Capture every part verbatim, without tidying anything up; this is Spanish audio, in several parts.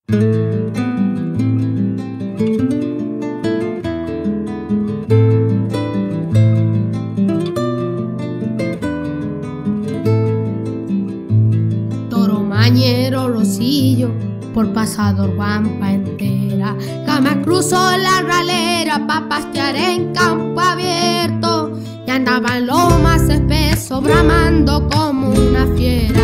Toro Mañero, Rosillo, por Pasador, Guampa entera. Jamás cruzó la ralera pa' pastear en campo abierto, y andaba en lo más espeso bramando como una fiera.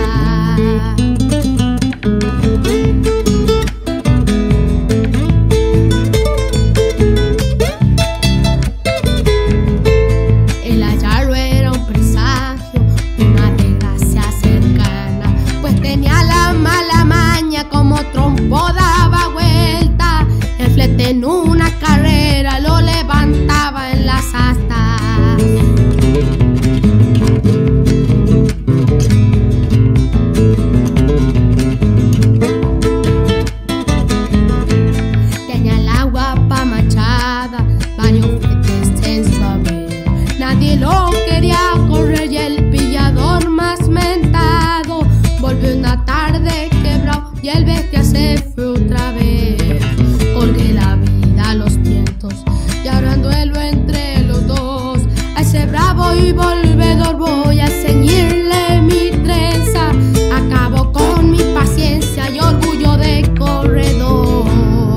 El hallarlo era un presagio, una desgracia cercana, pues tenía la mala maña, como trompo daba vuelta. El flete en una carrera lo levantaba en las astas. Tenía el agua pa' machada, varios fletes en su haber. Nadie lo quería correr y el pillador más mentado volvió una tarde quebrado y el bestia se fue otra vez. Colgué la vida a los vientos y ahora duelo entre los dos. A ese bravo y volvedor voy a ceñirle mi trenza. Acabo con mi paciencia y orgullo de corredor.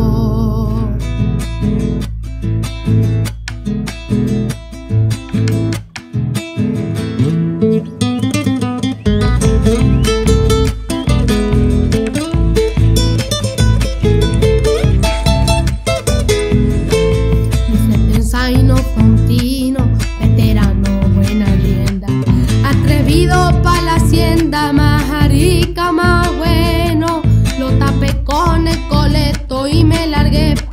Zaino Fontino, veterano, buena rienda, atrevido pa' la hacienda, más arica, más bueno. Lo tapé con el coleto y me largué